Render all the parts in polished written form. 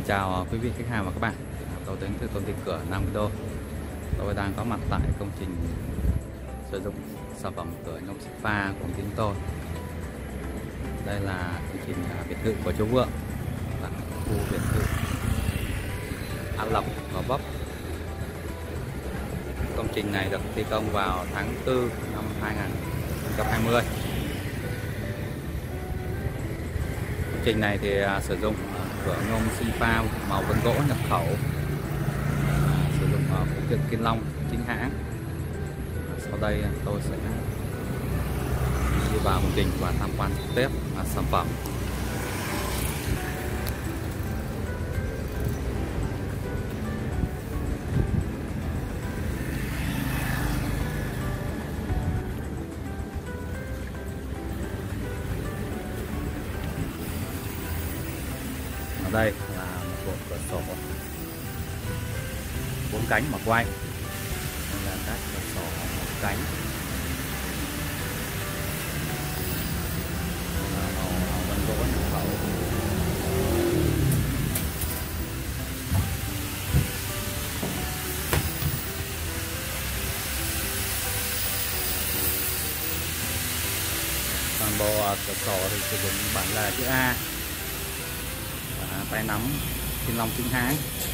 chào quý vị khách hàng và các bạn. Tôi đến từ công ty cửa Nam Đô. Tôi đang có mặt tại công trình sử dụng sản phẩm cửa nhôm xích pha của công ty chúng tôi. Đây là công trình biệt thự của chú Vượng tại khu biệt thự An Lộc, Gò Vấp. Công trình này được thi công vào tháng 4 năm 2020. Công trình này thì sử dụng cửa nhôm xích pha màu vân gỗ nhập khẩu, sử dụng phụ kiện Kiên Long chính hãng. Sau đây tôi sẽ đi vào công trình và tham quan trực tiếp sản phẩm. Ở đây là một bộ cửa sổ 4 cánh mà quay. Đây là các cửa sổ 1 cánh. Màu vân gỗ nhập khẩu. Toàn bộ cửa sổ thì sử dụng bản lề chữ A, tay nắm Kiên Long chính hãng.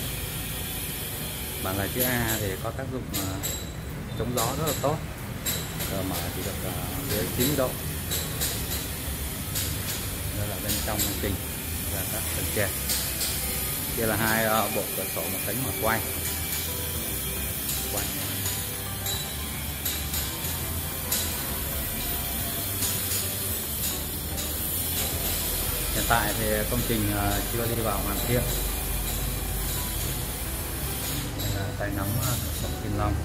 Bản lề chữ A thì có tác dụng chống gió rất là tốt, mở chỉ được dưới 90 độ. Đây là bên trong công trình và các tầng trệt. Kia là hai bộ cửa sổ một cánh mở quay. Hiện tại thì công trình chưa đi vào hoàn thiện. Đây là tay nắm cửa sổ Kiên Long.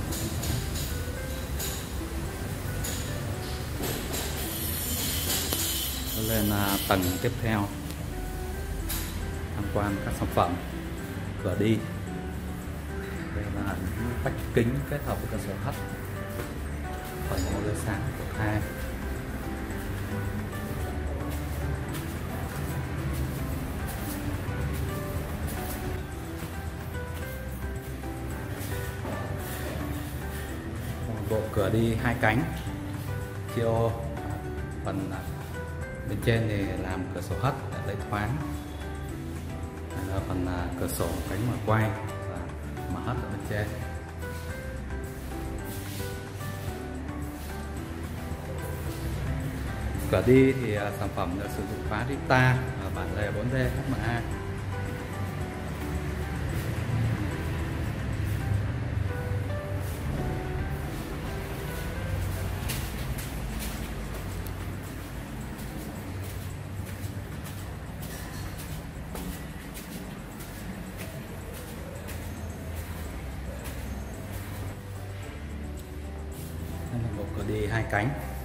Lên tầng tiếp theo, tham quan các sản phẩm cửa đi. Đây là vách kính kết hợp với cửa sổ hắt, phần màu lưới sáng của hai. Bộ cửa đi 2 cánh chia ô. Phần bên trên thì làm cửa sổ hắt để lấy thoáng. Đây là phần cửa sổ cánh mở quay và mở hắt ở bên trên. Cửa đi thì sản phẩm được sử dụng khóa Rita bản lề 4D HMA. Đây là bộ cửa đi 2 cánh.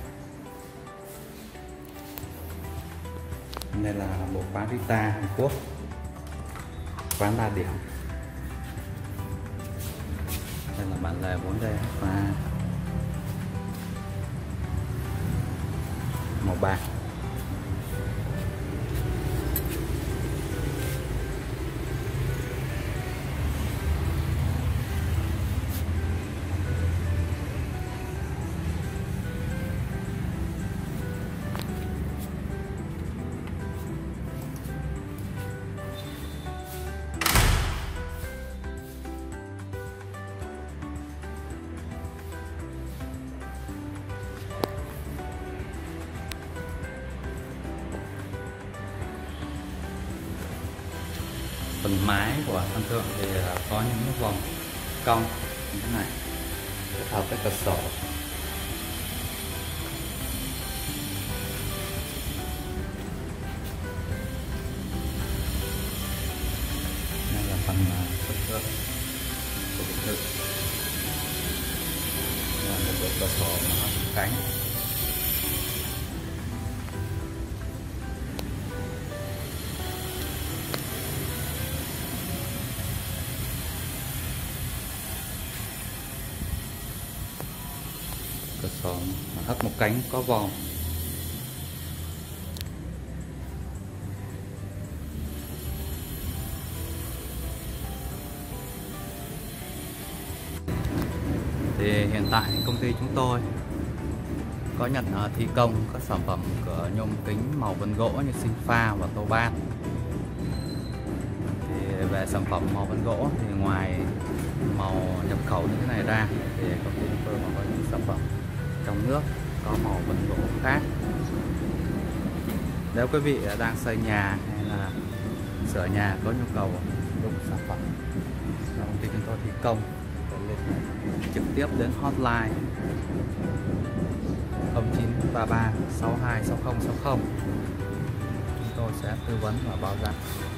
Đây là bộ khóa Rita Hàn Quốc, khóa 3 điểm. Đây là bản lề 4D và màu bạc. Phần mái của sân thượng thì có những vòng cong như thế này kết hợp với cửa sổ. Đây là phần sân thượng của biệt thự. Đây là một bộ cửa sổ mở cánh. Cửa sổ hất một cánh có vòm. tại công ty chúng tôi có nhận thi công các sản phẩm cửa nhôm kính màu vân gỗ như sinh pha và tô ban. Thì về sản phẩm màu vân gỗ thì ngoài màu nhập khẩu như thế này ra thì công ty chúng tôi còn có những sản phẩm trong nước có màu vân gỗ khác. Nếu quý vị đang xây nhà hay là sửa nhà có nhu cầu dùng sản phẩm công ty chúng tôi thi công, liên hệ trực tiếp đến hotline 0933 62 60 60. Chúng tôi sẽ tư vấn và báo giá.